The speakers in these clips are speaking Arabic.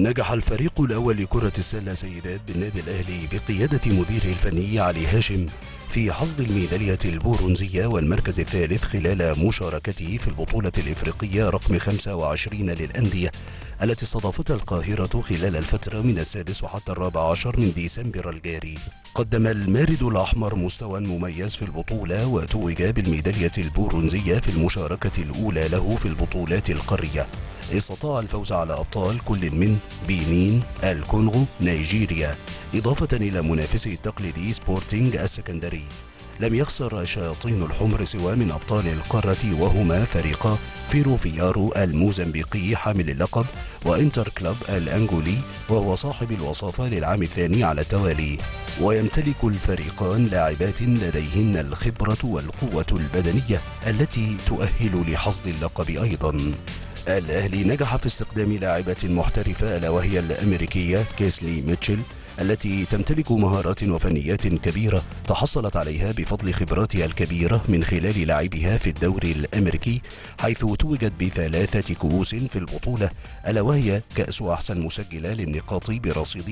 نجح الفريق الأول لكرة السلة سيدات بالنادي الأهلي بقيادة مديره الفني علي هاشم في حصد الميدالية البرونزية والمركز الثالث خلال مشاركته في البطولة الإفريقية رقم 25 للأندية التي استضافتها القاهرة خلال الفترة من 6 حتى 14 من ديسمبر الجاري. قدم المارد الأحمر مستوى مميز في البطولة وتوج بالميدالية البرونزية في المشاركة الأولى له في البطولات القارية. استطاع الفوز على أبطال كل من بنين، الكونغو، نيجيريا، إضافة إلى منافسه التقليدي سبورتينج السكندري. لم يخسر الشياطين الحمر سوى من أبطال القارة وهما فريقا فيروفيارو الموزمبيقي حامل اللقب وإنتر كلوب الأنغولي وهو صاحب الوصافة للعام الثاني على التوالي. ويمتلك الفريقان لاعبات لديهن الخبرة والقوة البدنية التي تؤهل لحصد اللقب أيضا. الأهلي نجح في استخدام لاعبة محترفة ألا وهي الأمريكية كيسلي ميتشل التي تمتلك مهارات وفنيات كبيرة تحصلت عليها بفضل خبراتها الكبيرة من خلال لعبها في الدوري الأمريكي، حيث توجت ب3 كؤوس في البطولة ألا وهي كأس أحسن مسجلة للنقاط برصيد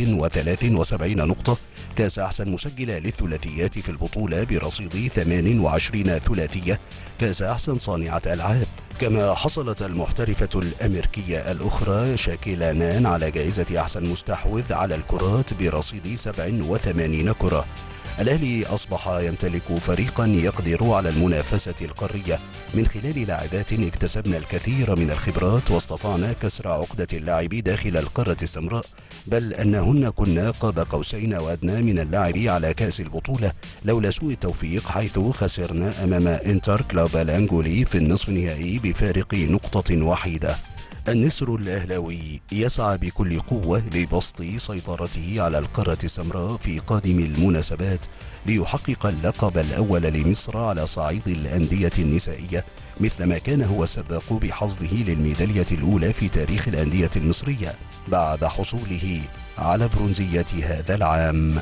173 نقطة، كأس أحسن مسجلة للثلاثيات في البطولة برصيد 28 ثلاثية، كأس أحسن صانعة ألعاب. كما حصلت المحترفة الأمريكية الأخرى شاكيلا نان على جائزة أحسن مستحوذ على الكرات برصيد 87 كرة. الأهلي أصبح يمتلك فريقا يقدر على المنافسة القارية من خلال لاعبات اكتسبن الكثير من الخبرات واستطعنا كسر عقدة اللعب داخل القارة السمراء، بل أنهن كنا قاب قوسين وأدنى من اللعب على كأس البطولة لولا سوء التوفيق، حيث خسرنا أمام إنتر كلوب الأنغولي في النصف النهائي بفارق نقطة واحدة. النسر الأهلاوي يسعى بكل قوة لبسط سيطرته على القارة السمراء في قادم المناسبات ليحقق اللقب الأول لمصر على صعيد الأندية النسائية، مثلما كان هو السباق بحصده للميدالية الأولى في تاريخ الأندية المصرية بعد حصوله على برونزية هذا العام.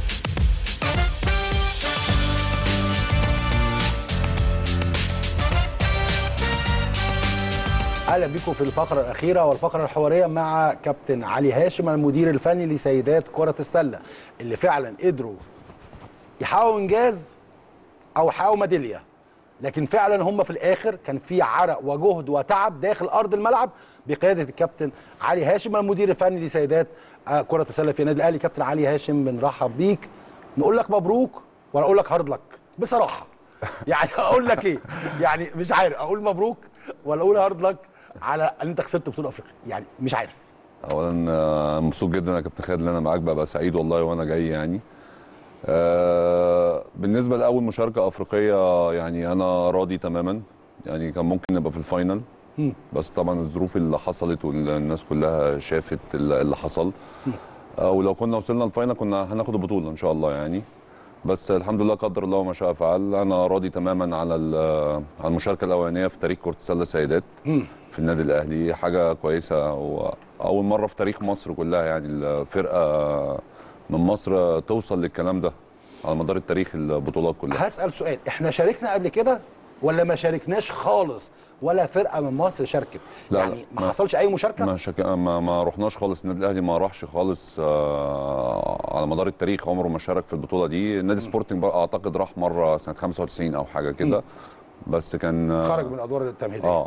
اهلا بكم في الفقره الاخيره والفقره الحواريه مع كابتن علي هاشم المدير الفني لسيدات كره السله اللي فعلا قدروا يحققوا انجاز او يحققوا ميداليه، لكن فعلا هم في الاخر كان في عرق وجهد وتعب داخل ارض الملعب بقياده الكابتن علي هاشم المدير الفني لسيدات كره السله في النادي الاهلي. كابتن علي هاشم بنرحب بيك، نقول لك مبروك ولا اقول لك هارد لك بصراحه؟ يعني اقول لك ايه؟ يعني مش عارف اقول مبروك ولا اقول هارد لك على ان انت خسرت بطوله افريقيا، يعني مش عارف. اولا مبسوط جدا يا كابتن خالد ان انا معاك، ببقى سعيد والله وانا جاي يعني. بالنسبه لاول مشاركه افريقيه يعني انا راضي تماما، يعني كان ممكن نبقى في الفاينل بس طبعا الظروف اللي حصلت والناس كلها شافت اللي حصل، ولو كنا وصلنا الفاينل كنا هناخد البطوله ان شاء الله يعني، بس الحمد لله قدر الله ما شاء فعل. انا راضي تماما على المشاركه الاولانيه في تاريخ كره السله سيدات في النادي الاهلي، حاجه كويسه واول مره في تاريخ مصر كلها يعني الفرقه من مصر توصل للكلام ده على مدار التاريخ البطولات كلها. هسأل سؤال، احنا شاركنا قبل كده ولا ما شاركناش خالص ولا فرقه من مصر شاركت؟ لا يعني لا ما حصلش اي مشاركه؟ ما رحناش خالص، النادي الاهلي ما راحش خالص على مدار التاريخ، عمره ما شارك في البطوله دي. النادي سبورتنج اعتقد راح مره سنه 95 او حاجه كده، بس كان خرج من الادوار التمهيديه.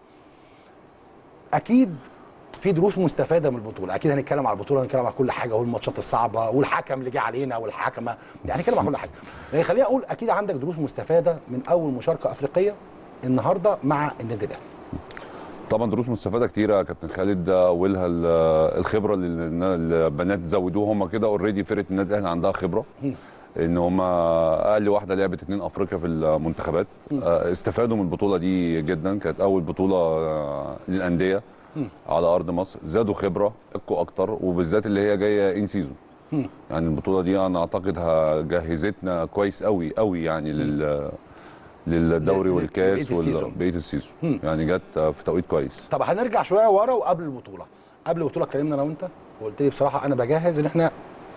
اكيد في دروس مستفاده من البطوله، اكيد هنتكلم على البطوله، هنتكلم على كل حاجه والماتشات الصعبه والحكم اللي جه علينا والحكمه، يعني هنتكلم على كل حاجه. يعني خليني اقول اكيد عندك دروس مستفاده من اول مشاركه افريقيه النهارده مع النادي الاهلي. طبعا دروس مستفاده كتيره يا كابتن خالد، اولها الخبره اللي البنات زودوها هم كده اوريدي، فرقه النادي الاهلي عندها خبره ان هم اقل واحده لعبت 2 افريقيا في المنتخبات، استفادوا من البطوله دي جدا، كانت اول بطوله للانديه على ارض مصر، زادوا خبره اكوا اكتر، وبالذات اللي هي جايه ان سيزون. يعني البطوله دي انا اعتقد جهزتنا كويس قوي قوي يعني للدوري والكاس وبقيه السيزون، يعني جت في توقيت كويس. طب هنرجع شويه ورا وقبل البطوله. قبل البطوله اتكلمنا انا وانت وقلت لي بصراحه انا بجهز ان احنا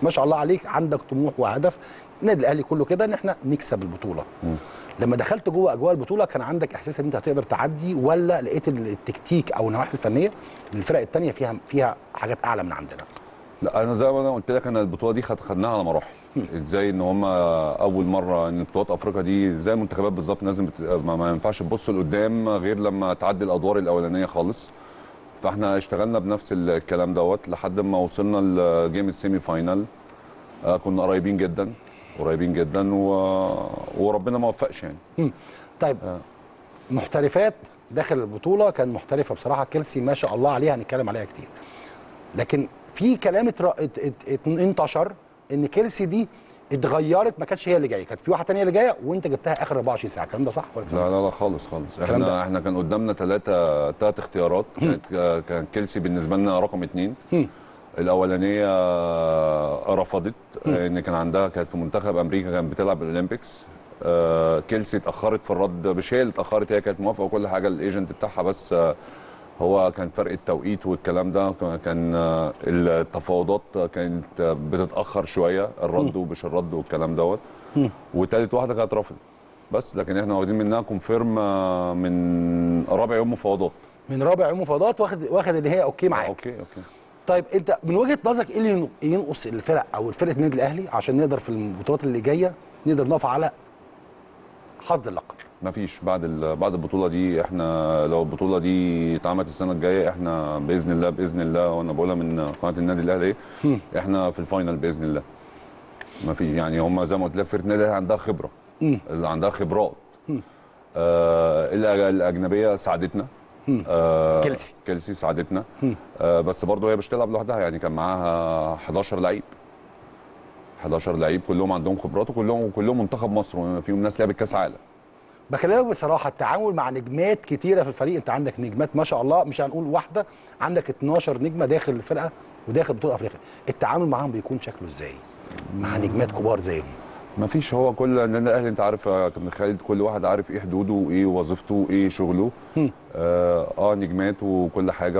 ما شاء الله عليك عندك طموح وهدف. النادي الاهلي كله كده ان احنا نكسب البطوله. لما دخلت جوه اجواء البطوله كان عندك احساس ان انت هتقدر تعدي، ولا لقيت التكتيك او النواحي الفنيه للفرق الثانيه فيها حاجات اعلى من عندنا؟ لا انا زي ما انا قلت لك، انا البطوله دي خدناها على مراحل. ازاي ان هم اول مره ان بطولات افريقيا دي زي المنتخبات بالظبط، لازم ما ينفعش تبص لقدام غير لما تعدي الادوار الاولانيه خالص. فاحنا اشتغلنا بنفس الكلام دوت لحد ما وصلنا لجيم السيمي فاينال. كنا قريبين جدا قريبين جدا وربنا ما وفقش يعني. طيب محترفات داخل البطوله كان محترفه بصراحه، كيلسي ما شاء الله عليها هنتكلم عليها كتير، لكن في كلام انتشر ان كيلسي دي اتغيرت، ما كانتش هي اللي جايه، كانت في واحده ثانيه اللي جايه وانت جبتها اخر 24 ساعه. الكلام ده صح ولا لا لا لا خالص خالص. احنا كان قدامنا ثلاث اختيارات. كان كيلسي بالنسبه لنا رقم 2. الاولانيه رفضت ان كانت في منتخب امريكا، كانت بتلعب الاولمبيكس. كيلسي اتاخرت في الرد، مش هي اللي اتاخرت، هي كانت موافقه وكل حاجه الايجنت بتاعها، بس هو كان فرق التوقيت والكلام ده، كان التفاوضات كانت بتتاخر شويه، الرد ومش الرد والكلام دوت. وثالث واحده كانت رفضت بس، لكن احنا واخدين منها كونفيرم من رابع يوم مفاوضات. من رابع يوم مفاوضات واخد اللي هي اوكي معاك. اوكي. طيب انت من وجهه نظرك ايه اللي ينقص الفرق او فرقه النادي الاهلي عشان نقدر في البطولات اللي جايه نقدر نقف على حظ اللقب؟ مفيش. بعد البطوله دي، احنا لو البطوله دي اتعملت السنه الجايه احنا باذن الله وانا بقولها من قناه النادي الاهلي، احنا في الفاينل باذن الله. ما في يعني، هم زي ما قلت لك فرقه النادي الاهلي عندها خبره، اللي عندها خبرات. الاجنبيه ساعدتنا. كيلسي ساعدتنا. بس برضه هي مش تلعب لوحدها يعني، كان معاها 11 لعيب كلهم عندهم خبرات، وكلهم منتخب مصر، وفيهم ناس لعبت كاس عالم. بكلمك بصراحه، التعامل مع نجمات كتيره في الفريق، انت عندك نجمات ما شاء الله، مش هنقول واحده، عندك 12 نجمه داخل الفرقه وداخل بطوله افريقيا، التعامل معاهم بيكون شكله ازاي مع نجمات كبار زيهم؟ مفيش. هو كل النادي الاهلي انت عارف يا كابتن خالد، كل واحد عارف ايه حدوده وايه وظيفته وايه شغله. نجمات وكل حاجه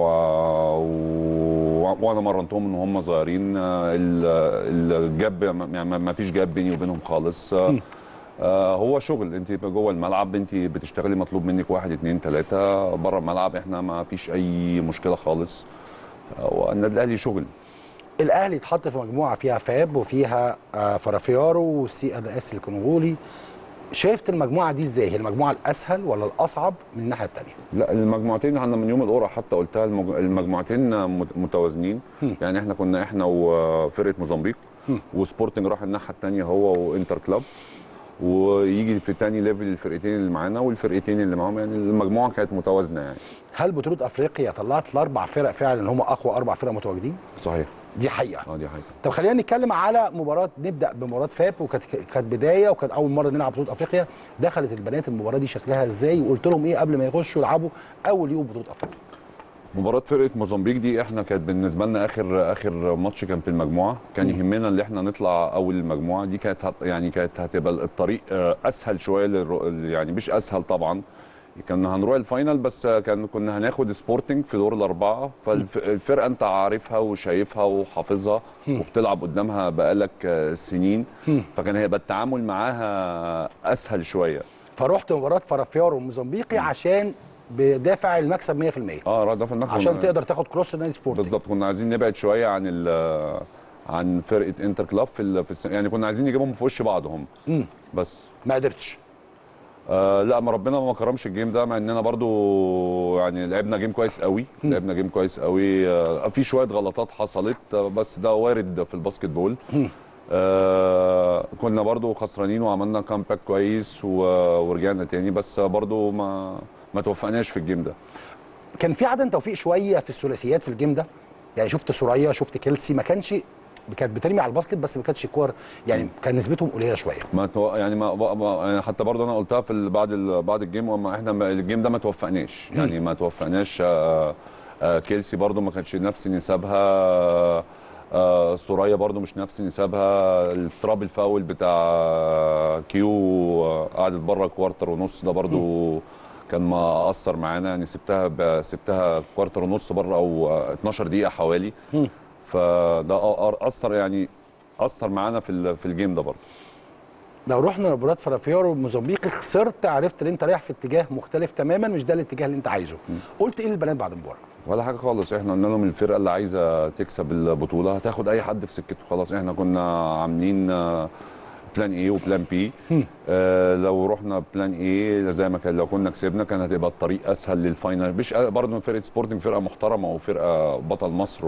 وانا مرنتهم ان هم صغيرين. الجاب يعني ما فيش جاب بيني وبينهم خالص. هو شغل، انت جوه الملعب انت بتشتغلي، مطلوب منك 1 2 3. بره الملعب احنا ما فيش اي مشكله خالص. والنادي الاهلي شغل. الاهلي اتحط في مجموعه فيها فاب وفيها فرافيارو والسي ال اس الكونغولي. شايفت المجموعه دي ازاي؟ هي المجموعه الاسهل ولا الاصعب من الناحيه الثانيه؟ لا المجموعتين احنا من يوم القرعه حتى قلتها، المجموعتين متوازنين. يعني احنا وفرقه موزمبيق، وسبورتنج راح الناحيه الثانيه هو وانتر كلاب، ويجي في ثاني ليفل الفرقتين اللي معانا والفرقتين اللي معاهم. يعني المجموعه كانت متوازنه يعني. هل بطوله افريقيا طلعت الاربع فرق فعلا ان هم اقوى 4 فرق متواجدين؟ صحيح. دي حقيقه. دي حقيقه. طب خلينا نتكلم على مباراه، نبدا بمباراه فاب، وكانت بدايه، وكانت اول مره نلعب بطوله افريقيا. دخلت البنات المباراه دي شكلها ازاي، وقلت لهم ايه قبل ما يخشوا يلعبوا اول يوم بطوله افريقيا؟ مباراه فرقه موزمبيق دي احنا كانت بالنسبه لنا اخر ماتش كان في المجموعه، كان يهمنا ان احنا نطلع اول المجموعه دي. كانت هتبقى الطريق اسهل شويه يعني مش اسهل طبعا، كنا هنروح الفاينل، بس كنا هناخد سبورتنج في دور الاربعه. فالفرقه انت عارفها وشايفها وحافظها وبتلعب قدامها بقالك سنين، فكان هيبقى التعامل معاها اسهل شويه. فرحت مباراه فرافيارو الموزمبيقي عشان بدافع المكسب 100%. دافع المكسب عشان تقدر تاخد كروس النادي سبورتنج. بالظبط. كنا عايزين نبعد شويه عن فرقه انتر كلاب يعني كنا عايزين نجيبهم في وش بعض هم. بس ما قدرتش. لا، ما ربنا ما كرمش الجيم ده، مع اننا برضو يعني لعبنا جيم كويس قوي. في شويه غلطات حصلت، بس ده وارد في الباسكت بول. كنا برضو خسرانين وعملنا كامباك كويس ورجعنا تاني، بس برضو ما توفقناش في الجيم ده. كان في عدم توفيق شويه في الثلاثيات في الجيم ده، يعني شفت سوريا، شفت كيلسي، ما كانش، كانت بترمي على الباسكت بس ما كانتش كور، يعني كان نسبتهم قليله شويه. يعني حتى برضه انا قلتها في بعد الجيم، وما احنا الجيم ده ما توفقناش، يعني ما توفقناش. كيلسي برضه ما كانتش نفس نسبها. سوريا برضو مش نفس نسبها. التراب الفاول بتاع كيو قعدت بره كوارتر ونص، ده برضو كان مأثر معانا، يعني سبتها كوارتر ونص بره او 12 دقيقه حوالي. فده اثر معانا في الجيم ده برضه. لو رحنا لمباراه فرافيرو موزمبيق خسرت، عرفت ان انت رايح في اتجاه مختلف تماما، مش ده الاتجاه اللي انت عايزه. قلت ايه للبنات بعد المباراه؟ ولا حاجه خالص، احنا قلنا لهم الفرقه اللي عايزه تكسب البطوله هتاخد اي حد في سكته، خلاص احنا كنا عاملين بلان ايه وبلان بي. لو رحنا بلان ايه زي ما كان، لو كنا كسبنا كان هتبقى الطريق اسهل للفاينل. مش برضه فرقه سبورتنج فرقه محترمه وفرقه بطل مصر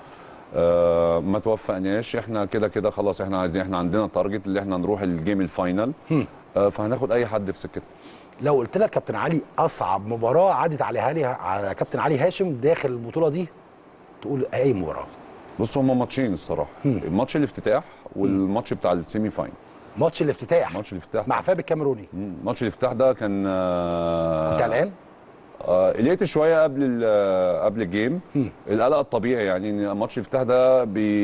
ما توفقناش، احنا كده خلاص احنا عايزين، احنا عندنا تارجت اللي احنا نروح الجيم الفاينل. فهناخد اي حد في سكته. لو قلت لك كابتن علي اصعب مباراه عدت على كابتن علي هاشم داخل البطوله دي، تقول اي مباراه؟ بص هما ماتشين الصراحه، ماتش الافتتاح والماتش بتاع السيمي فاينل. ماتش الافتتاح مع فاب الكاميروني. ماتش الافتتاح ده كان كنت قلقان؟ قلقت شويه قبل الجيم. القلق الطبيعي يعني، ان ماتش الافتتاح ده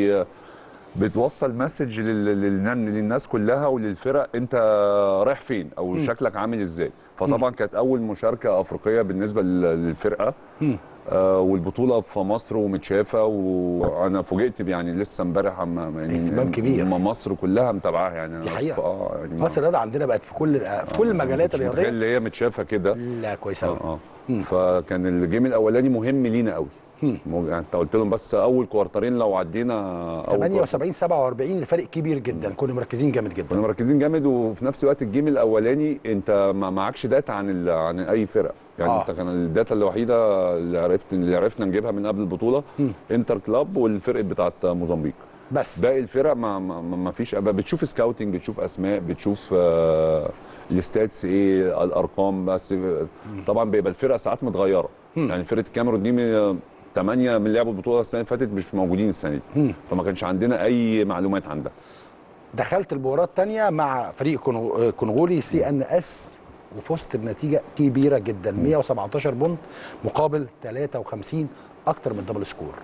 بتوصل مسج للناس كلها وللفرق انت رايح فين او شكلك عامل ازاي. فطبعا كانت اول مشاركه افريقيه بالنسبه للفرقه، والبطوله في مصر ومتشافه، وانا فوجئت يعني لسه امبارح يعني اهتمام كبير، مصر كلها متابعاها يعني. دي حقيقه. يعني مصر الرياضه عندنا بقت في كل المجالات الرياضيه، متخيل اللي هي متشافه كده. لا كويس قوي. فكان الجيم الاولاني مهم لينا قوي. يعني انت قلت لهم بس اول كوارترين لو عدينا 78 47 الفرق كبير جدا. كنا مركزين جامد جدا، كنا مركزين جامد. وفي نفس الوقت الجيم الاولاني انت ما معكش داتا عن اي فرقه يعني. انت كان الداتا الوحيده اللي عرفنا نجيبها من قبل البطوله انتر كلاب والفرقه بتاعت موزمبيق بس. باقي الفرق ما فيش. بتشوف سكاوتنج، بتشوف اسماء، بتشوف الستاتس ايه، الارقام بس. طبعا بيبقى الفرقه ساعات متغيره. يعني فرقه الكاميرون دي 8 من لعبوا البطوله السنه اللي فاتت مش موجودين السنه دي، فما كانش عندنا اي معلومات عنها. دخلت المباراه الثانيه مع فريق كونغولي CNS وفزت بنتيجه كبيره جدا 117 بونت مقابل 53، اكتر من دبل سكور.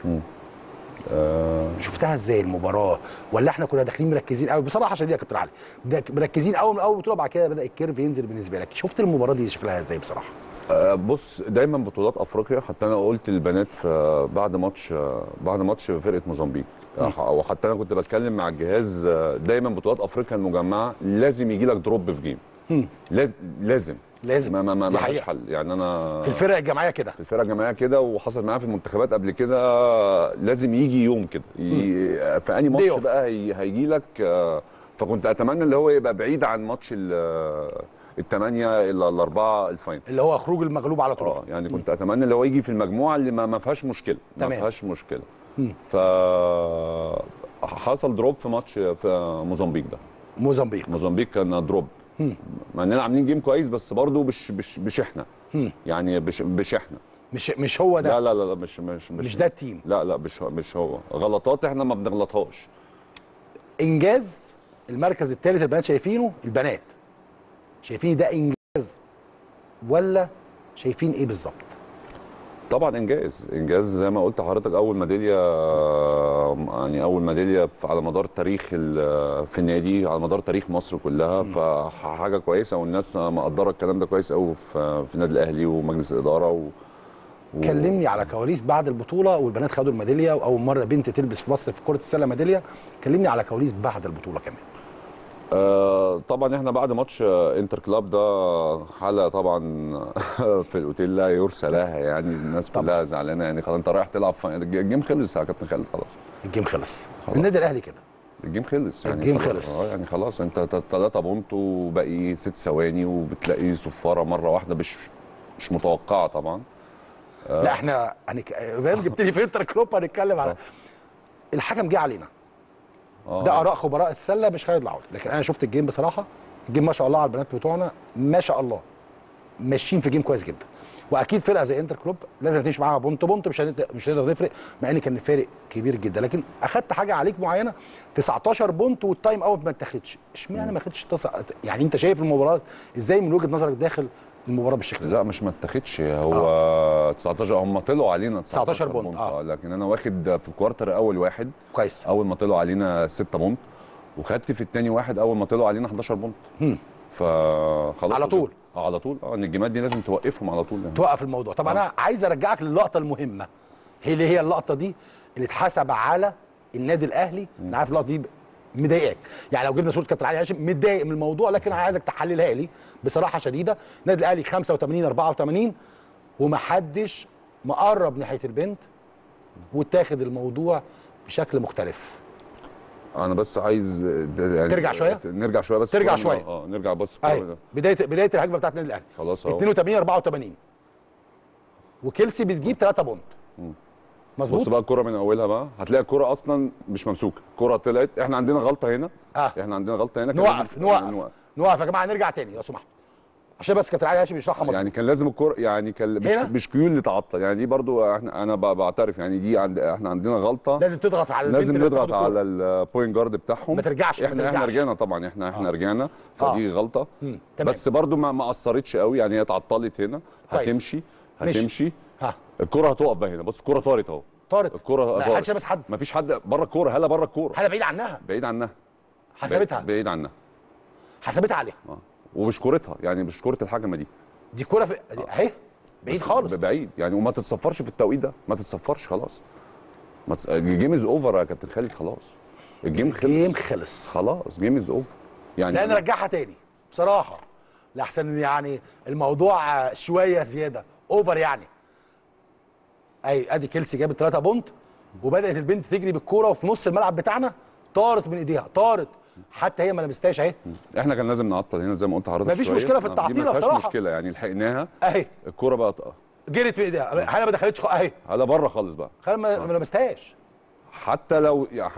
شفتها ازاي المباراه؟ ولا احنا كنا داخلين مركزين قوي بصراحه شديده يا كابتن علي؟ مركزين قوي من اول بطوله، بعد كده بدا الكيرف ينزل بالنسبه لك. شفت المباراه دي شكلها ازاي بصراحه؟ بص دايما بطولات افريقيا، حتى انا قلت للبنات بعد ماتش فرقه موزمبيق، او حتى انا كنت بتكلم مع الجهاز، دايما بطولات افريقيا المجمعه لازم يجي لك دروب في جيم. لازم ما فيش حل يعني. انا في الفرق الجماعيه كده، وحصل معايا في المنتخبات قبل كده، لازم يجي يوم كده في انهي ماتش بقى هيجي لك. فكنت اتمنى اللي هو يبقى بعيد عن ماتش الثمانية إلى الأربعة الفاينل، اللي هو خروج المغلوب على طول. يعني كنت أتمنى اللي هو يجي في المجموعة اللي ما فيهاش مشكلة. ما فيهاش مشكلة. فحصل دروب في ماتش في موزمبيق ده. موزمبيق كان دروب، مع اننا عاملين جيم كويس، بس برضه مش احنا يعني مش احنا، مش هو ده. لا مش ده التيم. لا مش هو. غلطات احنا ما بنغلطهاش. انجاز المركز الثالث البنات شايفين ده انجاز ولا شايفين ايه بالظبط؟ طبعا انجاز زي ما قلت لحضرتك. اول ميداليه على مدار تاريخ في النادي، على مدار تاريخ مصر كلها. فحاجه كويسه، والناس مقدره الكلام ده كويس قوي في النادي الاهلي ومجلس الاداره. كلمني على كواليس بعد البطوله والبنات خدوا الميداليه، واول مره بنت تلبس في مصر في كره السله ميداليه. كلمني على كواليس بعد البطوله كمان. طبعا احنا بعد ماتش انتر كلاب ده حاله طبعا في الاوتيل لا يرثى لها يعني. الناس كلها زعلانه يعني. خلاص انت رايح تلعب الجيم خلص يا كابتن خالد. خلاص النادي الاهلي كده الجيم خلص يعني. الجيم خلص يعني خلاص انت 3 بونت وباقي 6 ثواني، وبتلاقي صفاره مره واحده مش متوقعه طبعا. لا احنا جبت لي في انتر كلوب هنتكلم على الحكم جه علينا. ده اراء خبراء السله مش خالد العوضي، لكن انا شفت الجيم بصراحه. الجيم ما شاء الله على البنات بتوعنا، ما شاء الله ماشيين في جيم كويس جدا. واكيد فرقه زي انتر كلوب لازم تمشي معاها بونت مش هتقدر تفرق، مع ان كان الفارق كبير جدا. لكن اخدت حاجه عليك معينه 19 بونت والتايم اوت ما اتاخدش. اشمعنى ما اخدتش يعني انت شايف المباراه ازاي من وجهه نظرك داخل المباراه بالشكل ده؟ لا مش ما اتاخدش، هو 19 هم طلعوا علينا 19 بونت. لكن انا واخد في الكوارتر اول واحد كويس، اول ما طلعوا علينا 6 بونت، وخدت في الثاني واحد اول ما طلعوا علينا 11 بونت. فخلاص على طول ان الجيمات دي لازم توقفهم على طول يعني. توقف الموضوع. طب انا عايز ارجعك للقطه المهمه، هي اللقطه دي اللي اتحسب على النادي الاهلي. انا عارف اللقطه دي مضايقاك، يعني لو جبنا صوره كابتن علي هاشم متضايق من الموضوع، لكن انا عايزك تحللها لي بصراحه شديده. النادي الاهلي 85 84 ومحدش مقرب ناحيه البنت، واتاخد الموضوع بشكل مختلف. انا بس عايز يعني ترجع شويه، نرجع شويه بس، ترجع شويه نرجع بس. بدايه الهجمه بتاعت النادي الاهلي خلاص اهو 82 84 وكيلسي بتجيب 3 بونت. مظبوط. بص بقى الكوره من اولها بقى هتلاقي الكوره اصلا مش ممسوكه، الكوره طلعت، احنا عندنا غلطه هنا. احنا عندنا غلطه هنا. نوقف يا جماعه، نرجع تاني لو سمحتوا عشان بس كابتن علي هاشم يشرحها مظبوط. يعني كان لازم الكوره يعني كان مش كيول اللي تعطل، يعني دي برضو انا بعترف يعني دي احنا عندنا غلطه، لازم تضغط على البنت، لازم نضغط على البوينت جارد بتاعهم، ما ترجعش. احنا رجعنا طبعا، احنا رجعنا، فدي غلطه. بس برضو ما اثرتش قوي، يعني هي اتعطلت هنا، هتمشي الكوره هتقف بقى هنا. بص الكوره طارت اهو، الكوره ما حدش لابس حد، ما فيش حد بره الكوره، هلا بره الكوره، هلا بعيد عنها حسبتها، بعيد عنها حسبتها عليها ومش كورتها، يعني مش كوره الحكمه دي كوره اهي بعيد خالص، بعيد يعني، وما تتصفرش في التوقيت ده، ما تتصفرش خلاص. الجيم از اوفر يا كابتن خالد، خلاص الجيم خلص خلاص، جيم از اوفر يعني. لا نرجعها تاني بصراحه، لاحسن يعني الموضوع شويه زياده اوفر يعني. ادي كيلسي جابت 3 بونت وبدات البنت تجري بالكوره، وفي نص الملعب بتاعنا طارت من ايديها، طارت حتى هي ما لمستهاش اهي. احنا كان لازم نعطل هنا زي ما قلت لحضرتك، مفيش مشكله في التعطيله بصراحه، مفيش مشكله يعني، لحقناها اهي الكوره بقى جريت في ايديها، هلا ما دخلتش اهي، هلا بره خالص بقى، خالص ما لمستهاش. حتى لو يعني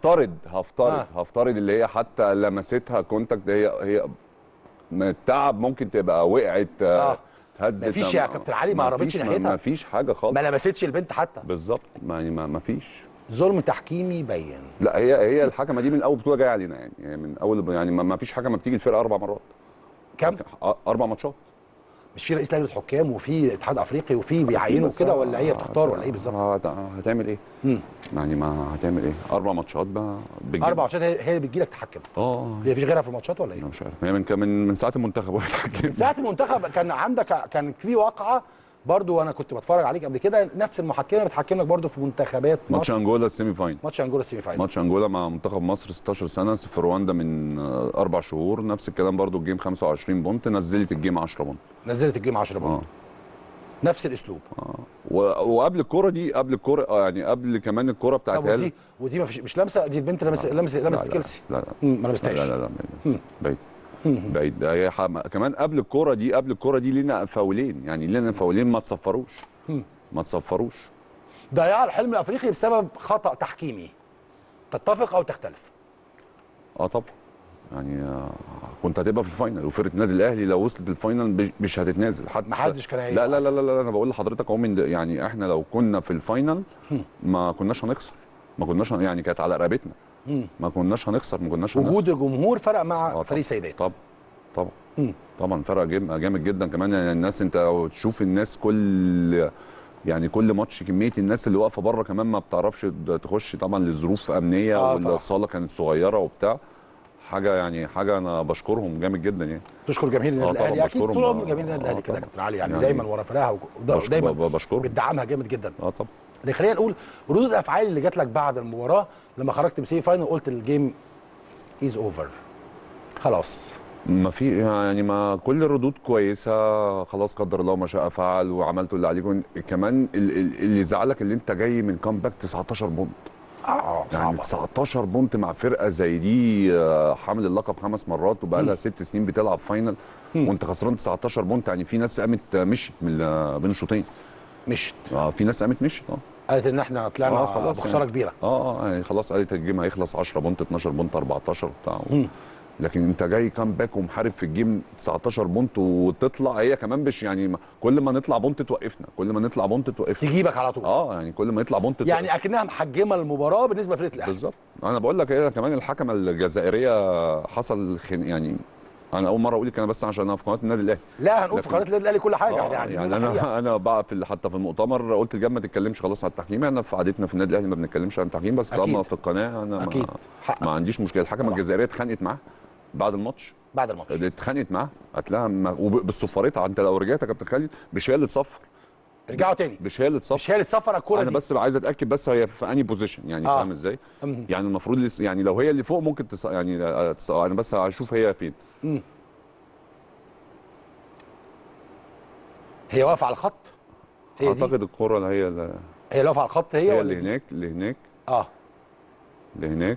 هفترض اللي هي حتى لمستها كونتاكت، هي من التعب ممكن تبقى وقعت هزت. مفيش يا كابتن علي، ما قربتش ناحيتها، مفيش حاجه خالص، ما لمستش البنت حتى. بالظبط، مفيش ظلم تحكيمي باين. لا هي الحكمه دي من اول بطوله جايه علينا، يعني من اول، يعني ما فيش حكمه بتيجي الفرقه 4 مرات. كم؟ 4 ماتشات. مش في رئيس لجنه حكام وفي اتحاد افريقي وفي بيعينوا كده، ولا هي بتختار ولا ايه بالظبط؟ هتعمل ايه؟ يعني ما هتعمل ايه؟ 4 ماتشات بقى 4 ماتشات هي اللي بتجي لك تحكم. هي مفيش غيرها في الماتشات ولا ايه؟ انا مش عارف، هي من ساعه المنتخب من ساعه المنتخب كان عندك، كان في واقعه برضو، انا كنت بتفرج عليك قبل كده، نفس المحكمه بتحكم لك برضو في منتخبات مصر. ماتش انجولا السيمي فاينل، ماتش انجولا مع منتخب مصر 16 سنه في رواندا من 4 شهور، نفس الكلام برضو، الجيم 25 بونت، نزلت الجيم 10 بونت، نفس الاسلوب. وقبل الكوره دي، يعني قبل كمان الكوره بتاعت هاله، ودي مش لمسه، دي البنت لمست كيلسي. لا ما لمستهاش. لا بعيد. هي كمان قبل الكوره دي لينا فاولين، يعني لينا فاولين ما تصفروش. ضياع الحلم الافريقي بسبب خطا تحكيمي، تتفق او تختلف؟ طبعا يعني كنت هتبقى في الفاينل، وفرقه النادي الاهلي لو وصلت الفاينل مش هتتنازل، ما حدش كان لا انا بقول لحضرتك اهو، يعني احنا لو كنا في الفاينل ما كناش هنخسر، يعني كانت على رقبتنا، ما كناش هنخسر. وجود الجمهور فرق مع فريق سيدات. طبعا فرق جامد جدا كمان، يعني الناس، انت تشوف الناس كل ماتش كميه الناس اللي واقفه بره كمان ما بتعرفش تخش طبعا لظروف امنيه، والصاله كانت صغيره وبتاع، حاجه انا بشكرهم جامد جدا يعني. تشكر جماهير النادي الاهلي اكيد، طول عمر جماهير النادي الاهلي كده يا كابتن علي، يعني دايما ورا فرقها، ودايما بشكرهم، بتدعمها جامد جدا. طبعا. خلينا نقول ردود الافعال اللي جات لك بعد المباراه لما خرجت بسيمي فاينل وقلت الجيم از اوفر خلاص. ما في يعني، ما كل الردود كويسه، خلاص قدر الله ما شاء فعل، وعملتوا اللي عليكم. كمان اللي زعلك اللي انت جاي من كامباك 19 بونت، يعني 19 بونت مع فرقه زي دي، حامل اللقب 5 مرات وبقى لها 6 سنين بتلعب فاينل، وانت خسران 19 بونت. يعني في ناس قامت مشت من بين الشوطين، في ناس قامت مشت قالت ان احنا طلعنا بخساره يعني كبيره. يعني خلاص قالت الجيم هيخلص 10 بونت 12 بونت 14 بتاع. لكن انت جاي كامباك ومحارب في الجيم 19 بونت وتطلع، هي كمان مش يعني كل ما نطلع بونت توقفنا، تجيبك على طول. يعني كل ما يطلع بونت يعني اكنها محجمه المباراه بالنسبه لفرقه الاهلي. بالظبط. انا بقول لك هي كمان الحكمه الجزائريه حصل يعني انا اول مره اقول لك، انا بس عشان انا في قناه النادي الاهلي. لا هنقول في قناه النادي الاهلي كل حاجه، يعني انا بقى حتى في المؤتمر قلت الجامعه ما تتكلمش خلاص على التحكيم، احنا في عادتنا في النادي الاهلي ما بنتكلمش عن التحكيم، بس طالما في القناه انا ما عنديش مشكله. الحكمه الجزائريه اتخانقت معاه بعد الماتش اتخانقت معاه، قالت لها بالصفارات. انت لو رجعت يا كابتن خالد مش هي اللي تصفر، ارجعوا تاني. مش هي اللي تصفر، مش هي اللي تصفر الكوره دي. انا بس عايز اتاكد بس هي في انهي بوزيشن يعني، فاهم ازاي؟ يعني المفروض يعني لو هي اللي فوق ممكن يعني انا بس هشوف هي فين. هي واقفه على الخط، هي اعتقد الكوره اللي هي واقفه على الخط، هي اللي هناك اللي هناك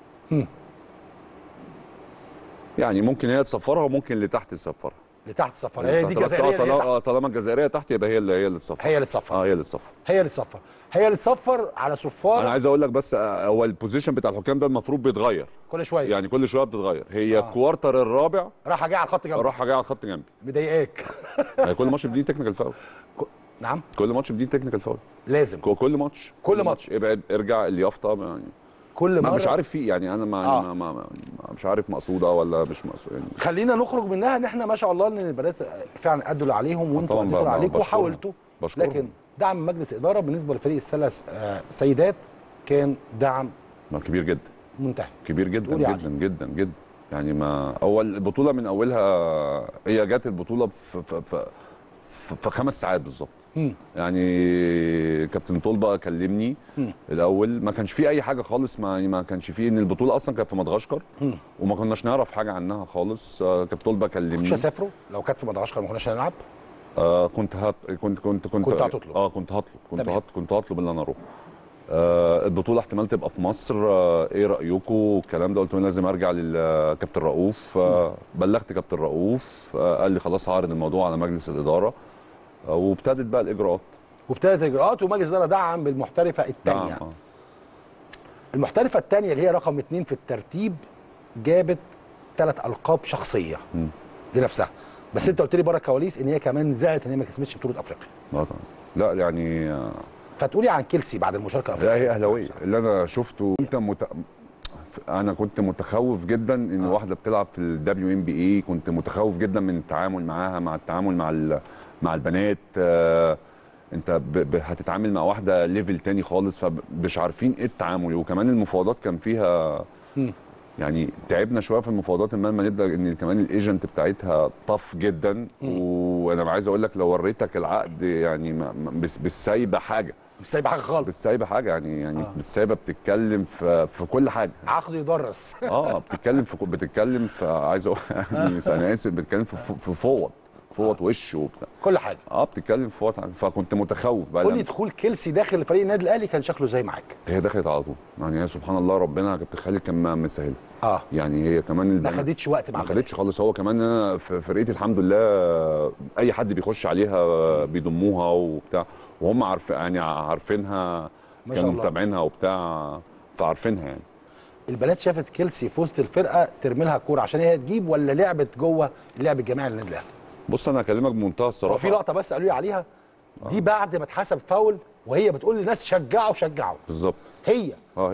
يعني ممكن هي تصفرها وممكن اللي تحت تصفرها. اللي تحت تصفرها، هي دي جزائريه. طالما الجزائريه تحت يبقى هي اللي تصفر. هي اللي تصفر. هي اللي تصفر. هي اللي تصفر. هي اللي تصفر على صفاره. انا عايز اقول لك بس هو البوزيشن بتاع الحكام ده المفروض بيتغير كل شويه، يعني كل شويه بتتغير. هي الكوارتر الرابع راح جاي على الخط جنبي، راح جاي على الخط جنبي، مضايقاك. يعني كل ماتش بدين تكنيكال فاول. نعم، كل ماتش بدين تكنيكال فاول لازم. كل ماتش ابعد ارجع اليافطه يعني كل مره مش عارف فيه يعني. انا مش عارف مقصوده ولا مش مقصوده يعني. خلينا نخرج منها ان احنا ما شاء الله ان البنات فعلا ادوا اللي عليهم وانتوا اديتوا اللي عليكم وحاولتوا، لكن دعم مجلس اداره بالنسبه لفريق السله سيدات كان دعم كبير جدا، منتهي، كبير جدا جدا يعني. جدا جدا يعني. ما اول البطوله من اولها هي جت البطوله في 5 ساعات بالظبط. يعني كابتن طلبه كلمني الاول، ما كانش فيه اي حاجه خالص، ما كانش فيه ان البطوله اصلا كانت في مدغشقر وما كناش نعرف حاجه عنها خالص. كابتن طلبه كلمني. مش هسافروا لو كانت في مدغشقر ما كناش هنلعب. كنت هطلب. كنت هطلب ان انا اروح. البطوله احتمال تبقى في مصر، ايه رايكم الكلام ده؟ قلت له لازم ارجع للكابتن رؤوف. بلغت كابتن رؤوف، قال لي خلاص هعرض الموضوع على مجلس الاداره، وابتدت بقى الاجراءات. ومجلس الاداره دعم بالمحترفه الثانيه. المحترفه الثانيه اللي هي رقم 2 في الترتيب جابت 3 ألقاب شخصيه لنفسها، بس انت قلت لي بره الكواليس ان هي كمان زعلت ان هي ما كسبتش بطوله افريقيا. لا يعني فتقولي عن كيلسي بعد المشاركه الافريقيه. لا هي اهلاويه اللي انا شفته. انا كنت متخوف جدا ان واحده بتلعب في WNBA، كنت متخوف جدا من التعامل معاها، مع التعامل مع البنات. انت هتتعامل مع واحده ليفل تاني خالص، فمش عارفين ايه التعامل. وكمان المفاوضات كان فيها يعني تعبنا شويه في المفاوضات، لما نبدا ان كمان الايجنت بتاعتها طف جدا. وانا عايز اقول لك لو وريتك العقد يعني بالسايبه حاجه، مش سايبه حاجه خالص، مش سايبه حاجه يعني مش سايبه. بتتكلم في كل حاجه، عقد يدرس. بتتكلم في عايز اقول يعني انا اسف، بتتكلم في فوض وش وبتاع كل حاجه. بتتكلم في فوض. فكنت متخوف بقى. قول لي دخول كيلسي داخل فريق النادي الاهلي كان شكله زي معاك؟ هي دخلت على طول يعني. هي سبحان الله ربنا كابتن خالد كان مسهلها. يعني هي كمان ما خدتش وقت معاك، ما خدتش خالص. هو كمان انا في فرقتي الحمد لله اي حد بيخش عليها بيضموها وبتاع، وهم عارفينها، كانوا متابعينها وبتاع، فعارفينها يعني. البنات شافت كيلسي في وسط الفرقه ترمي لها كوره عشان هي تجيب، ولا لعبت جوه اللعب الجماعي للنادي الاهلي؟ بص انا هكلمك بمنتهى الصراحه. وفي لقطه بس قالوا لي عليها دي بعد ما اتحسب فاول وهي بتقول للناس شجعوا بالظبط. هي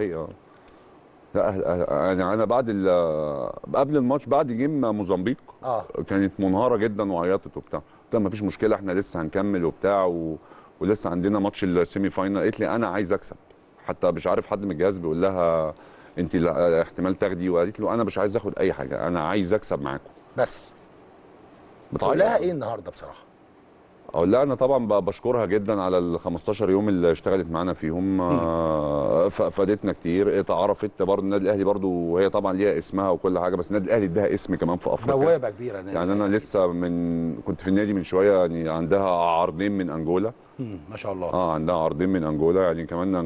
لا انا بعد قبل الماتش، بعد جيم موزمبيق كانت منهاره جدا وعيطت وبتاع. قلت لها ما فيش مشكله، احنا لسه هنكمل وبتاع ولسه عندنا ماتش السيمي فاينال. قالت لي انا عايز اكسب. حتى مش عارف حد من الجهاز بيقول لها انت احتمال تاخدي، وقالت له انا مش عايز اخد اي حاجه، انا عايز اكسب معاكم بس. بتقول لها ايه النهارده بصراحه؟ اقول لها انا طبعا بشكرها جدا على ال 15 يوم اللي اشتغلت معانا فيهم. فادتنا كتير. اتعرفت برضه النادي الاهلي برضه، وهي طبعا ليها اسمها وكل حاجه، بس النادي الاهلي اداها اسم كمان في افريقيا، بوابه كبيره. يعني انا لسه كنت في النادي من شويه، يعني عندها عرضين من انجولا. ما شاء الله. عندها عرضين من انجولا، يعني كمان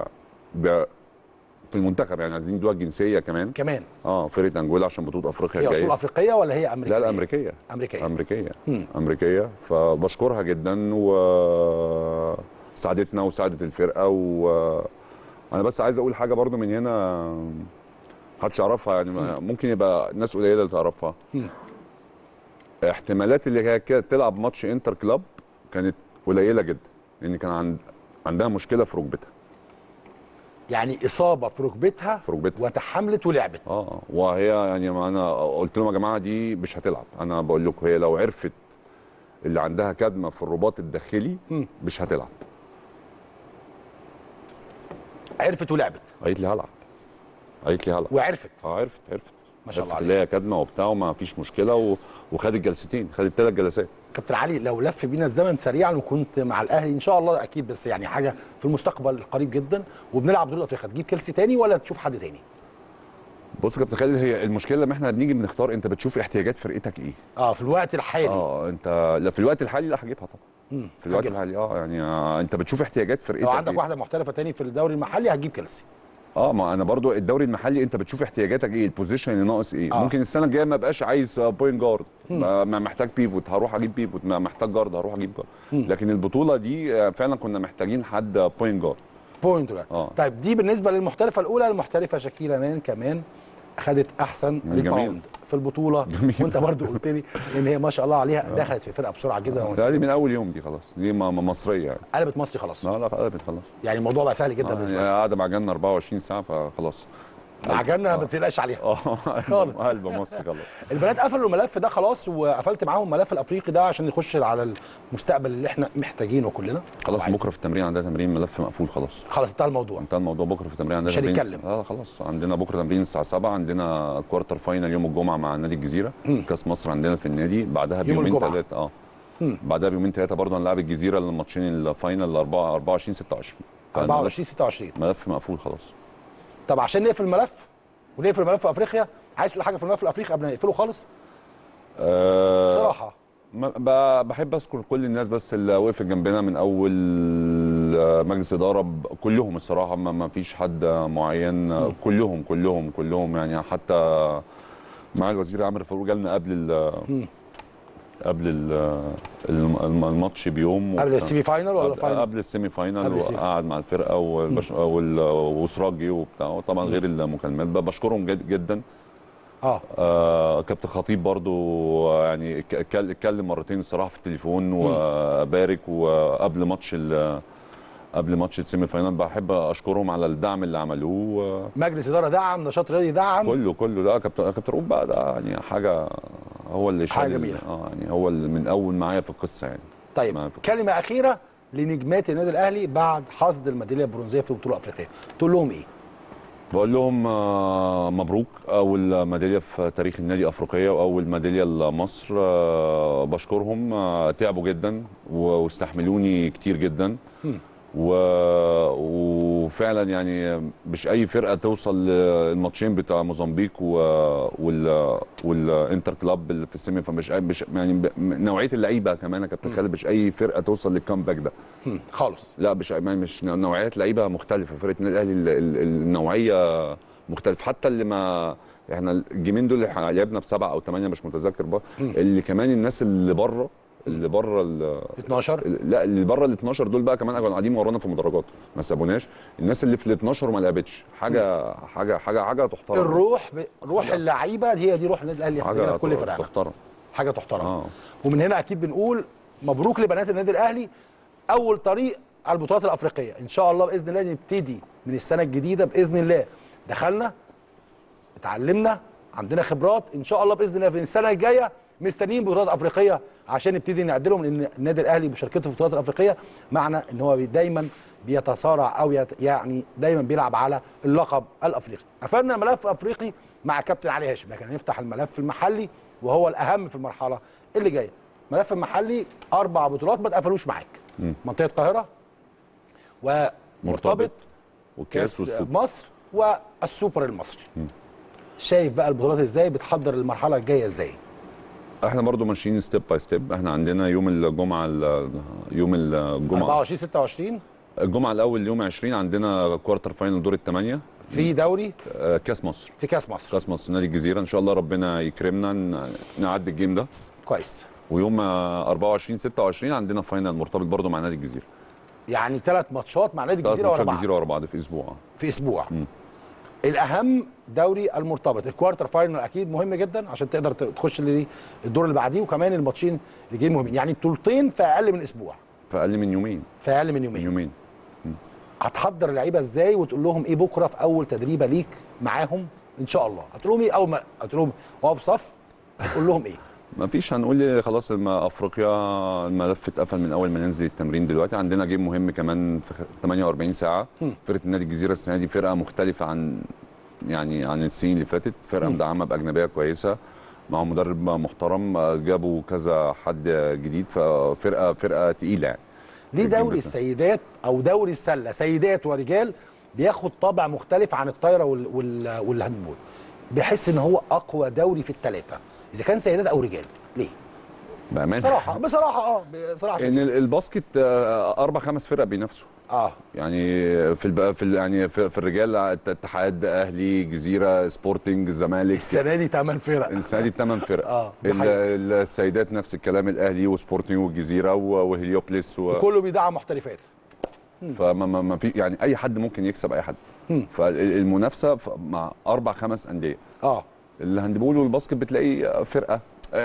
في المنتخب يعني عايزين يدوها الجنسيه كمان فرقه انجولا عشان بطوله افريقيا الجايه. هي اصول افريقيه ولا هي امريكيه؟ لا امريكيه. فبشكرها جدا وساعدتنا وساعدت الفرقه. وانا بس عايز اقول حاجه برضو من هنا محدش يعرفها يعني، ممكن يبقى ناس قليله اللي تعرفها. احتمالات اللي هي تلعب ماتش انتر كلاب كانت قليله جدا، لان كان عندها مشكله في ركبتها. يعني اصابه في ركبتها وتحملت ولعبت. وهي يعني انا قلت لهم يا جماعه دي مش هتلعب. انا بقول لكم هي لو عرفت اللي عندها كدمه في الرباط الداخلي مش هتلعب. عرفت ولعبت. قالت لي هلعب. وعرفت. عرفت ما شاء الله عليها. اللي هي كدمه وبتاع وما فيش مشكله، وخدت جلستين، خدت 3 جلسات. كابتن علي لو لف بينا الزمن سريعا وكنت مع الاهلي ان شاء الله اكيد، بس يعني حاجه في المستقبل القريب جدا وبنلعب بطوله افريقيا، تجيب كيلسي تاني ولا تشوف حد تاني؟ بص يا كابتن خالد، هي المشكله لما احنا بنيجي بنختار انت بتشوف احتياجات فرقتك ايه. في الوقت الحالي. انت لا في الوقت الحالي لا هجيبها طبعا. في الوقت الحالي يعني انت بتشوف احتياجات فرقتك لو عندك إيه؟ واحده محترفه تاني في الدوري المحلي هتجيب كيلسي. ما انا برضو الدوري المحلي انت بتشوف احتياجاتك ايه، البوزيشن اللي ناقص ايه. ممكن السنه الجايه ما بقاش عايز بوينت جارد، ما محتاج بيفوت هروح اجيب بيفوت، ما محتاج جارد هروح اجيب جارد. لكن البطوله دي فعلا كنا محتاجين حد بوينت جارد. طيب دي بالنسبه للمحترفه الاولى. المحترفه شاكيلا مان كمان اخذت احسن ريباوند في البطوله. جميل. وانت برضو قلت لي ان هي ما شاء الله عليها دخلت في فرقه بسرعه جدا. دي من اول يوم دي خلاص، دي مصريه يعني. قلبت مصري خلاص. لا قلبت خلاص. يعني الموضوع بقى سهل جدا بالنسبه لها. قاعده مع جنة 24 ساعه فخلاص. مع جنة ما تقلقش عليها. خالص. قلب مصري خلاص. البنات قفلوا الملف ده خلاص، وقفلت معاهم الملف الافريقي ده عشان نخش على المستقبل اللي احنا محتاجينه كلنا. خلاص بكره في التمرين عندنا تمرين ملف مقفول خلاص. خلاص انتهى الموضوع. انتهى الموضوع بكره في التمرين عندنا تمرين. مش هنتكلم. خلاص عندنا بكره تمرين الساعه 7، عندنا كوارتر فاينل يوم الجمعه مع نادي الجزيره. كاس مصر عندنا في النادي، بعدها بيومين ثلاثه بعدها بيومين ثلاثه برضه هنلعب الجزيره الماتشين الفاينل 24 26. 24 26 ملف مقفول خلاص. طب عشان نقفل الملف ونقفل الملف في افريقيا، عايز تقول حاجه في الملف الافريقي قبل ما نقفله خالص؟ بصراحه بحب اذكر كل الناس بس اللي وقفت جنبنا من اول مجلس اداره كلهم الصراحه، ما فيش حد معين. كلهم يعني. حتى مع الوزير عامر فاروق جالنا قبل الماتش بيوم. قبل السيمي فاينل ولا فاينل؟ قبل السيمي فاينل، وقعد مع الفرقه وسراج جه وبتاع، طبعا غير المكالمات. بشكرهم جدا. كابتن خطيب برضو يعني اتكلم مرتين الصراحه في التليفون وبارك. وقبل ماتش السيمي فاينل بحب اشكرهم على الدعم اللي عملوه. مجلس اداره دعم، نشاط رياضي دعم، كله. لا كابتن رؤوف بقى ده يعني حاجه، هو اللي حاجه جميله. يعني هو اللي من اول معايا في القصه يعني. طيب كلمه اخيره لنجمات النادي الاهلي بعد حصد الميداليه البرونزيه في البطوله الافريقيه، تقول لهم ايه؟ بقول لهم مبروك، اول ميداليه في تاريخ النادي الافريقيه واول ميداليه لمصر. بشكرهم، تعبوا جدا واستحملوني كتير جدا. وفعلا يعني مش اي فرقه توصل للماتشين بتاع موزمبيق والانتر كلاب اللي في السيمي، فمش يعني نوعيه اللعيبه كمان يا كابتن خالد، مش اي فرقه توصل للكامباك ده خالص. لا مش نوعيات لعيبه مختلفه. فرقه النادي الاهلي النوعيه مختلفه. حتى اللي ما احنا الجيمين دول اللي لعبنا ب7 أو 8 مش متذكر بقى، اللي كمان الناس اللي بره ال 12 لا اللي بره ال 12 دول بقى كمان كانوا قاعدين ورانا في المدرجات ما سابوناش. الناس اللي في ال 12 ما لعبتش حاجه تحترم. روح اللعيبه هي دي روح النادي الاهلي في كل فرقه تحترم. حاجه تحترم. ومن هنا اكيد بنقول مبروك لبنات النادي الاهلي، اول طريق على البطولات الافريقيه. ان شاء الله باذن الله نبتدي من السنه الجديده باذن الله. دخلنا اتعلمنا عندنا خبرات، ان شاء الله باذن الله في السنه الجايه مستنيين بطولات افريقيه عشان نبتدي نعدلهم، لان النادي الاهلي بمشاركته في البطولات الافريقيه معنى ان هو دايما بيتصارع او يعني دايما بيلعب على اللقب الافريقي. قفلنا ملف افريقي مع كابتن علي هاشم، لكن هنفتح الملف المحلي وهو الاهم في المرحله اللي جايه. الملف المحلي 4 بطولات ما اتقفلوش معاك. منطقه القاهره ومرتبط وكاس مصر والسوبر المصري. شايف بقى البطولات ازاي؟ بتحضر المرحله الجايه ازاي؟ احنا برضو ماشيين ستيب باي ستيب. احنا عندنا يوم الجمعه 24 26 الجمعه الاول يوم 20 عندنا كوارتر فاينل دور ال8 في دوري كاس مصر. في كاس مصر نادي الجزيره. ان شاء الله ربنا يكرمنا نعدي الجيم ده كويس. ويوم 24 26 عندنا فاينل مرتبط برضو مع نادي الجزيره. يعني 3 ماتشات مع نادي الجزيره ورا بعض في اسبوع. الاهم دوري المرتبط، الكوارتر فاينل اكيد مهم جدا عشان تقدر تخش الدور اللي بعديه، وكمان الماتشين اللي جايين مهمين. يعني البطولتين في اقل من اسبوع، في اقل من يومين. هتحضر اللعيبه ازاي وتقول لهم ايه بكره في اول تدريبه ليك معاهم ان شاء الله؟ هتقول لهم ايه اول ما هتقول لهم اقف صف؟ هتقول لهم ايه؟ ما فيش، هنقول خلاص افريقيا الملف اتقفل من اول ما ننزل التمرين. دلوقتي عندنا جيم مهم كمان في 48 ساعه. فرقه النادي الجزيره السنه دي فرقه مختلفه عن السنين اللي فاتت، فرقه مدعمه باجنبيه كويسه. مع مدرب محترم، جابوا كذا حد جديد، ففرقه تقيله يعني. ليه دوري السيدات او دوري السله سيدات ورجال بياخد طابع مختلف عن الطايره والهاندبول؟ بحس ان هو اقوى دوري في الثلاثه اذا كان سيدات او رجال. ليه؟ بامانه بصراحه ان الباسكت 4-5 فرق بينافسوا. يعني في الرجال اتحاد، اهلي، جزيره، سبورتنج، الزمالك. السنه دي 8 فرق. السنه دي 8 فرق. السيدات نفس الكلام، الاهلي وسبورتنج والجزيره وهليوبلس وكله بيدعم محترفات. فما في يعني اي حد ممكن يكسب اي حد. فالمنافسه مع 4-5 انديه. الهاندبول والباسكت بتلاقي فرقه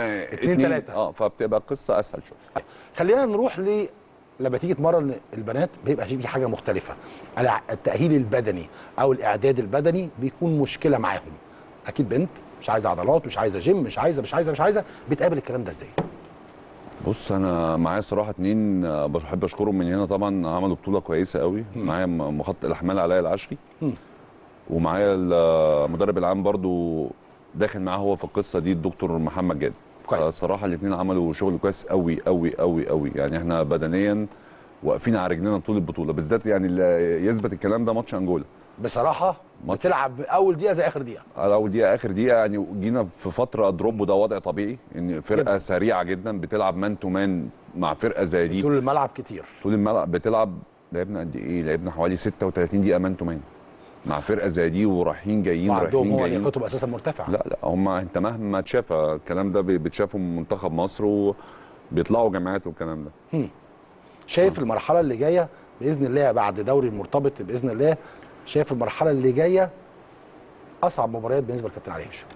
2-3 فبتبقى قصه اسهل شويه. خلينا نروح لما تيجي تمرن البنات بيبقى في حاجه مختلفه. التاهيل البدني او الاعداد البدني بيكون مشكله معاهم. اكيد بنت مش عايزه عضلات، مش عايزه جيم، مش عايزه، بتقابل الكلام ده ازاي؟ بص، انا معايا صراحه 2 بحب اشكرهم من هنا طبعا، عملوا بطوله كويسه قوي. معايا مخطط الاحمال علاء العشري، ومعايا المدرب العام برضو داخل معاه هو في القصه دي، الدكتور محمد جاد. الصراحه الاثنين عملوا شغل كويس قوي قوي قوي قوي. يعني احنا بدنيا واقفين على رجلنا طول البطوله، بالذات يعني اللي يثبت الكلام ده ماتش انجولا. بصراحه بتلعب اول دقيقه زي اخر دقيقه. اول دقيقه اخر دقيقه، يعني جينا في فتره دروب، وده وضع طبيعي ان فرقه سريعه جدا بتلعب مان تو مان مع فرقه زي دي. طول الملعب كتير، طول الملعب بتلعب. لعبنا قد ايه؟ لعبنا حوالي 36 دقيقه مان تو مان مع فرقه زي دي، ورايحين جايين رايحين جايين. لياقتهم اساسا مرتفعه. لا هم انت مهما تشاف الكلام ده بتشافه من منتخب مصر، وبيطلعوا جامعات والكلام ده. شايف المرحله اللي جايه باذن الله بعد دوري المرتبط باذن الله، شايف المرحله اللي جايه اصعب مباريات بالنسبه لكابتن علي هاشم؟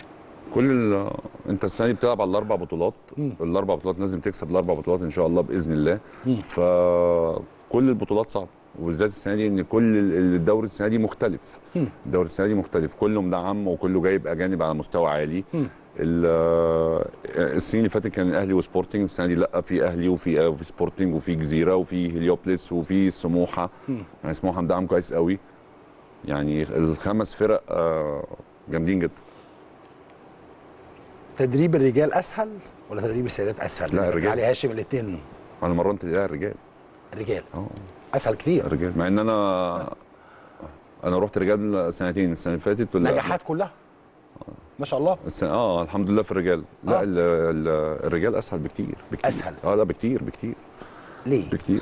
انت السنه دي بتلعب على ال4 بطولات. ال4 بطولات لازم تكسب ال4 بطولات ان شاء الله باذن الله. فكل البطولات صعبه، وبالذات السنه دي ان كل الدوري السنه دي مختلف. الدوري السنه دي مختلف، كله مدعم وكله جايب اجانب على مستوى عالي. السنين اللي فاتت كان الاهلي وسبورتنج، السنه دي لا، في اهلي وفي سبورتنج وفي جزيره وفي هليوبلس وفي سموحه. يعني سموحه مدعم كويس قوي. يعني ال5 فرق جامدين جدا. تدريب الرجال اسهل ولا تدريب السيدات اسهل؟ لا، الرجال. علي هاشم الاثنين. انا مرنت الرجال. الرجال اسهل كتير. الرجال، مع ان انا رحت رجال سنتين، السنه اللي فاتت نجاحات كلها ما شاء الله. الحمد لله في الرجال. لا الرجال اسهل بكتير. اسهل. لا بكتير. ليه؟ بكتير.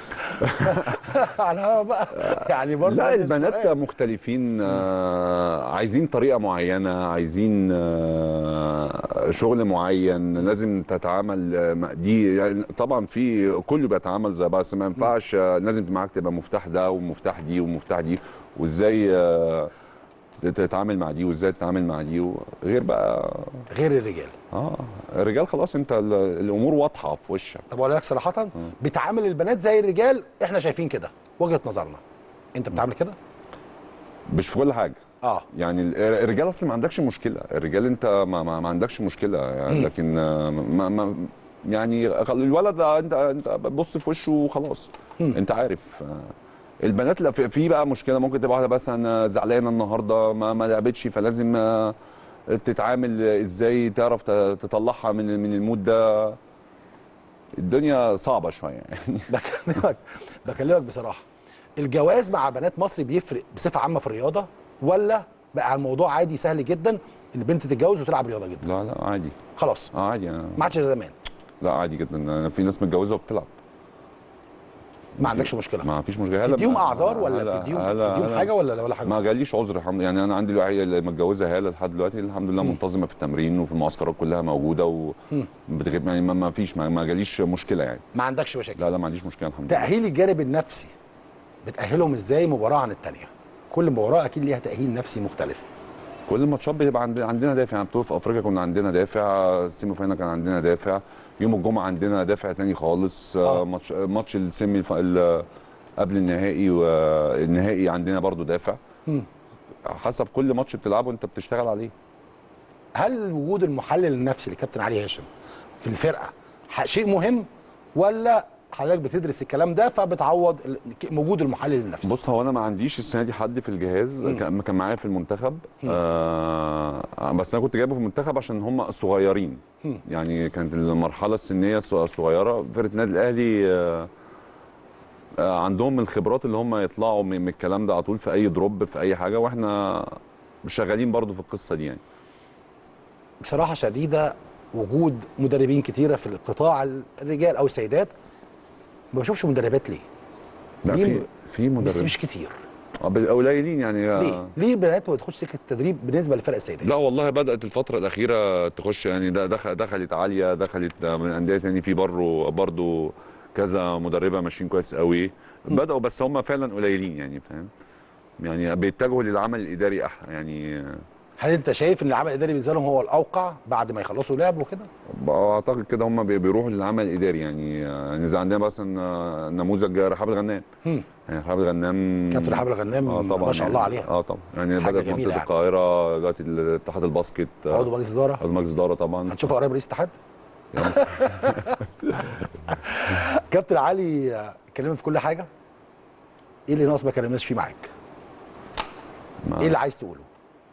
على بقى يعني برضه لا، البنات مختلفين. عايزين طريقه معينه، عايزين شغل معين، لازم تتعامل دي. يعني طبعا في كله بيتعامل زي بعض، بس ما ينفعش لازم معاك تبقى مفتاح ده ومفتاح دي ومفتاح دي، وازاي تتعامل مع دي وازاي تتعامل مع دي، غير بقى غير الرجال. الرجال خلاص انت الامور واضحه في وشك. طب اقول لك صراحه، بتعامل البنات زي الرجال، احنا شايفين كده وجهه نظرنا. انت بتعمل كده؟ مش في كل حاجه. يعني الرجال اصلا ما عندكش مشكله، الرجال انت ما عندكش مشكله يعني. لكن ما يعني الولد انت بص في وشه وخلاص. انت عارف. البنات لا، في بقى مشكله، ممكن تبقى واحده بس انا زعلانه النهارده ما لعبتش، فلازم تتعامل ازاي، تعرف تطلعها من المود ده. الدنيا صعبه شويه يعني. بكلمك بصراحه، الجواز مع بنات مصر بيفرق بصفه عامه في الرياضه، ولا بقى الموضوع عادي سهل جدا ان البنت تتجوز وتلعب رياضه جدا؟ لا عادي خلاص. عادي. ما عادش زي زمان. لا عادي جدا. في ناس متجوزه وبتلعب. ما عندكش مشكله؟ ما فيش مشكله. تديهم اعذار ولا تديهم حاجه ولا حاجه؟ ما جاليش عذر الحمد لله. يعني انا عندي الوحيده اللي متجوزه هاله لحد دلوقتي الحمد لله، منتظمه في التمرين وفي المعسكرات كلها موجوده بتغيب. يعني ما فيش، ما جاليش مشكله يعني. ما عندكش مشاكل؟ لا ما عنديش مشكله الحمد لله. تاهيل الجانب النفسي بتاهلهم ازاي مباراه عن الثانيه؟ كل مباراه اكيد ليها تاهيل نفسي مختلف. كل الماتشات بيبقى عندنا دافع. يعني بطوله في افريقيا كنا عندنا دافع، السيمي فاينال كان عندنا دافع، يوم الجمعه عندنا دافع تاني خالص. ماتش السيمي قبل النهائي والنهائي عندنا برضو دافع. حسب كل ماتش بتلعبه انت بتشتغل عليه. هل وجود المحلل النفسي لكابتن علي هاشم في الفرقه شيء مهم، ولا حضرتك بتدرس الكلام ده فبتعوض وجود المحلل النفسي. بص، هو انا ما عنديش السنه دي حد في الجهاز كان معايا في المنتخب، بس انا كنت جايبه في المنتخب عشان هم صغيرين. يعني كانت المرحله السنيه صغيره. فرقه النادي الاهلي عندهم الخبرات اللي هم يطلعوا من الكلام ده على طول في اي دروب في اي حاجه، واحنا شغالين برضو في القصه دي. يعني بصراحه شديده وجود مدربين كتيره في القطاع الرجال او السيدات، ما بشوفش مدربات ليه؟ لا، في مدربين بس مش كتير. قليلين يعني. ليه البنات ما بتخش سكه التدريب بالنسبه لفرق السيدات؟ لا والله، بدات الفتره الاخيره تخش. يعني دخلت عاليه، دخلت من انديه تاني، في برضو كذا مدربه ماشيين كويس قوي. بداوا، بس هم فعلا قليلين يعني، فاهم؟ يعني بيتجهوا للعمل الاداري يعني. هل انت شايف ان العمل الاداري بالنسبه لهم هو الاوقع بعد ما يخلصوا لعب وكده؟ اعتقد كده هم بيروحوا للعمل الاداري. يعني زي عندنا مثلا نموذج رحاب الغنام. يعني رحاب الغنام، كابتن رحاب الغنام طبعا ما شاء الله عليها. طبعا يعني بدات في منطقه القاهره، دلوقتي الاتحاد الباسكت، عضو مجلس اداره. عضو مجلس اداره طبعا. هتشوفها قريب رئيس اتحاد. كابتن علي، اتكلمنا في كل حاجه. ايه اللي ناقص ما كلمناش فيه معاك؟ ايه اللي عايز تقوله؟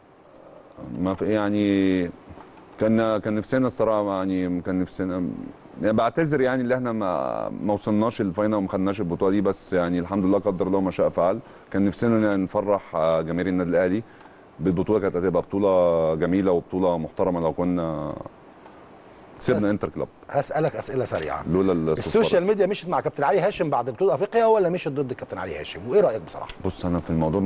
ما في يعني، كان نفسنا الصراحه، يعني كان نفسنا، يعني بعتذر يعني اللي احنا ما وصلناش الفاينل وما خدناش البطوله دي، بس يعني الحمد لله قدر الله ما شاء فعل. كان نفسنا نفرح جماهير النادي الاهلي بالبطوله، كانت هتبقى بطوله جميله وبطوله محترمه لو كنا كسبنا انتر كلوب. هسألك أسئلة سريعة. لولا السوشيال ميديا مشيت مع كابتن علي هاشم بعد بطولة أفريقيا ولا مشيت ضد كابتن علي هاشم؟ وإيه رأيك بصراحة؟ بص، أنا في الموضوع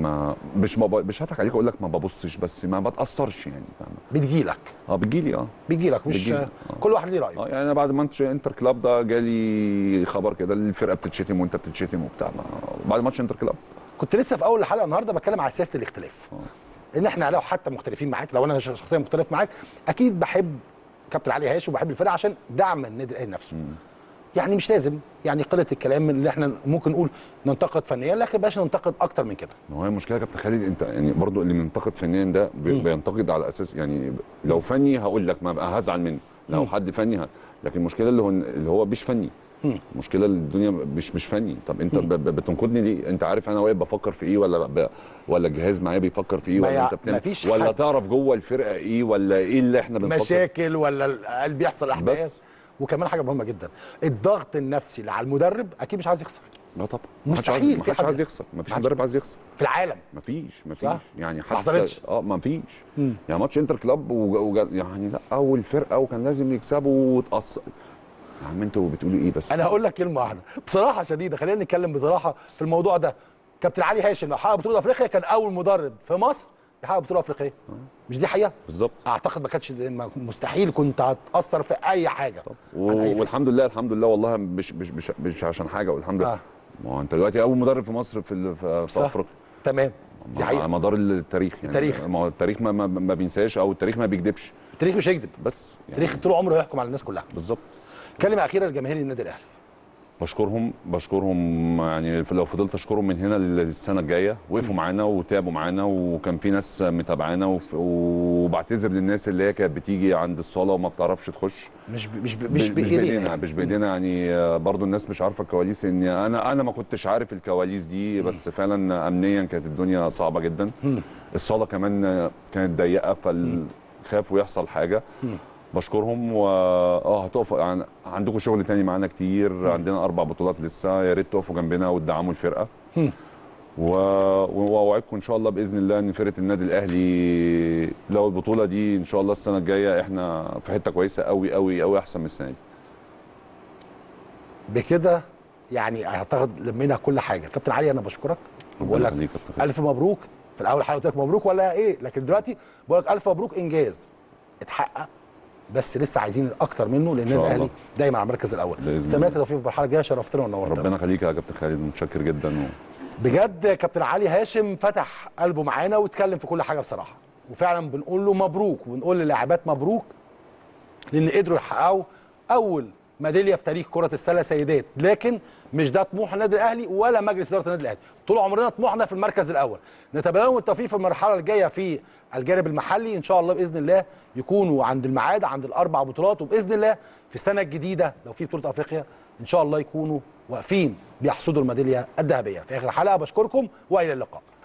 مش هضحك عليك أقول لك ما ببصش، بس ما بتأثرش يعني، فاهم؟ بتجيلك؟ بتجيلك مش كل واحد ليه رأيه. يعني أنا بعد ماتش انتر كلوب ده جالي خبر كده الفرقة بتتشتم وأنت بتتشتم وبتاع، بعد ماتش انتر كلوب. كنت لسه في أول الحلقة النهارده بتكلم على سياسة الاختلاف. إن إحنا لو حتى مختلفين معاك، لو أنا شخصيا مختلف معاك، أكيد بحب كابتن علي هاشم وبحب الفرقه عشان دعم النادي الاهلي نفسه. يعني مش لازم يعني قله الكلام اللي احنا ممكن نقول ننتقد فنيا، لكن بلاش ننتقد اكتر من كده. ما هو المشكله يا كابتن خالد، انت يعني برضو اللي بينتقد فنيا ده بينتقد على اساس، يعني لو فني هقول لك ما هزعل منه، لو حد فني لكن المشكله اللي هو مش فني. المشكله الدنيا مش فني. طب انت بتنقدني ليه؟ انت عارف انا واقف بفكر في ايه، ولا الجهاز معايا بيفكر في ايه، ولا انت بتعمل، ولا تعرف جوه الفرقه ايه، ولا ايه اللي احنا بنفكر، مشاكل ولا اللي بيحصل احداث. وكمان حاجه مهمه جدا، الضغط النفسي اللي على المدرب اكيد مش عايز يخسر. لا طبعا، مستحيل. ما حدش عايز يخسر، ما فيش مدرب عايز يخسر في العالم. ما فيش يعني حتى ما حصلتش. ما فيش. يعني ماتش انتر كلوب يعني لا، اول فرقه وكان لازم يكسبوا وتقص. يا عم انتوا بتقولوا ايه بس؟ انا هقول لك كلمه واحده بصراحه شديده، خلينا نتكلم بصراحه في الموضوع ده. كابتن علي هاشم لو حقق بطوله افريقيا كان اول مدرب في مصر يحقق بطوله افريقيه. مش دي حقيقه؟ بالظبط. اعتقد ما كانتش مستحيل كنت هتاثر في اي حاجه. والحمد لله الحمد لله والله، مش عشان حاجه، والحمد لله. ما هو انت دلوقتي اول مدرب في مصر في افريقيا. تمام، دي حقيقه على مدار التاريخ. يعني ما هو التاريخ ما بينساش، او التاريخ ما بيكذبش. التاريخ مش هيكذب، بس يعني التاريخ طول عمره يحكم على الناس كلها. بالظبط. كلمه اخيره لجماهير النادي الاهلي. بشكرهم يعني، لو فضلت اشكرهم من هنا للسنه الجايه، وقفوا معانا وتعبوا معانا، وكان في ناس متابعانا، وبعتذر للناس اللي هي كانت بتيجي عند الصاله وما بتعرفش تخش. مش بايدينا يعني. برضو الناس مش عارفه الكواليس، ان انا ما كنتش عارف الكواليس دي، بس فعلا امنيا كانت الدنيا صعبه جدا. الصاله كمان كانت ضيقه، فخافوا يحصل حاجه. بشكرهم. هتقف يعني، عندكم شغل تاني معانا كتير، عندنا 4 بطولات لسه، يا ريت تقفوا جنبنا وتدعموا الفرقه. واوعدكم ان شاء الله باذن الله ان فرقه النادي الاهلي لو البطوله دي ان شاء الله السنه الجايه احنا في حته كويسه قوي قوي قوي، احسن من السنه دي. بكده يعني اعتقد لمينا كل حاجه. كابتن علي انا بشكرك، بقول لك الف مبروك. في الاول حاجه قلت لك مبروك ولا ايه، لكن دلوقتي بقول لك الف مبروك، انجاز اتحقق، بس لسه عايزين اكتر منه، لان الاهلي دايما على المركز الاول. استمرك توفيق في المرحله الجايه، شرفتنا ونورتنا. ربنا يخليك يا كابتن خالد، متشكر جدا. بجد كابتن علي هاشم فتح قلبه معانا واتكلم في كل حاجه بصراحه، وفعلا بنقول له مبروك، وبنقول للاعبات مبروك، لان قدروا يحققوا اول ميداليه في تاريخ كره السله سيدات. لكن مش ده طموح النادي الاهلي ولا مجلس اداره النادي الاهلي، طول عمرنا طموحنا في المركز الاول. نتمنى لهم التوفيق في المرحله الجايه في الجانب المحلي، ان شاء الله باذن الله يكونوا عند الميعاد، عند ال4 بطولات، وباذن الله في السنه الجديده لو في بطوله افريقيا ان شاء الله يكونوا واقفين بيحصدوا الميداليه الذهبيه. في اخر الحلقه بشكركم والى اللقاء.